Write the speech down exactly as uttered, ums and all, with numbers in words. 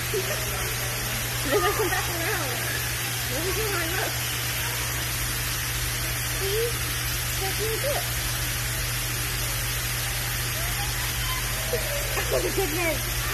Look, I come back around. Let me get my look. See? That's really good. Oh, goodness.